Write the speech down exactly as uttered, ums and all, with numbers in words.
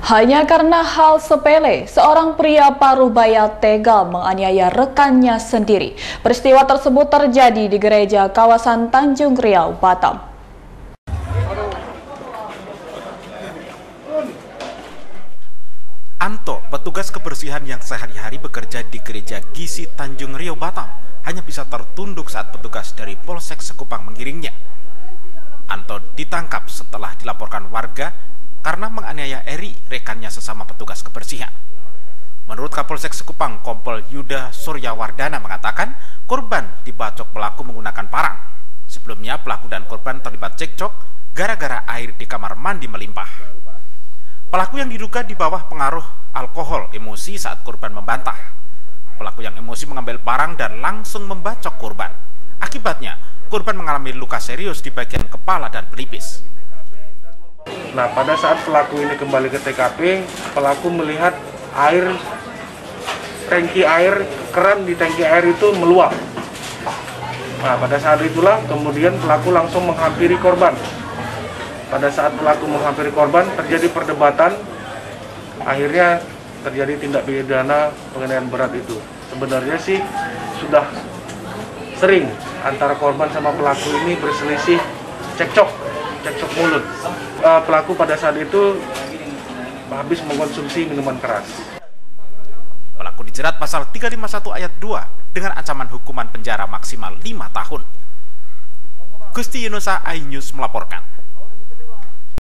Hanya karena hal sepele, seorang pria Parubaya tega menganiaya rekannya sendiri. Peristiwa tersebut terjadi di gereja kawasan Tanjung Riau, Batam. Anto, petugas kebersihan yang sehari-hari bekerja di gereja Gizi Tanjung Riau, Batam, hanya bisa tertunduk saat petugas dari Polsek Sekupang mengiringnya. Anto ditangkap setelah dilaporkan warga karena menganiaya Eri, rekannya sesama petugas kebersihan. Menurut Kapolsek Sekupang, Kompol Yuda Suryawardana mengatakan korban dibacok pelaku menggunakan parang. Sebelumnya pelaku dan korban terlibat cekcok gara-gara air di kamar mandi melimpah. Pelaku yang diduga di bawah pengaruh alkohol emosi saat korban membantah. Pelaku yang emosi mengambil parang dan langsung membacok korban. Akibatnya, korban mengalami luka serius di bagian kepala dan pelipis. Nah, pada saat pelaku ini kembali ke T K P, pelaku melihat air, tangki air, keran di tangki air itu meluap. Nah, pada saat itulah kemudian pelaku langsung menghampiri korban. Pada saat pelaku menghampiri korban, terjadi perdebatan, akhirnya terjadi tindak pidana penganiayaan berat itu. Sebenarnya sih sudah sering antara korban sama pelaku ini berselisih cekcok, cekcok mulut. Uh, pelaku pada saat itu habis mengkonsumsi minuman keras. Pelaku dijerat pasal tiga lima satu ayat dua dengan ancaman hukuman penjara maksimal lima tahun. Gusti Yunusa iNews melaporkan.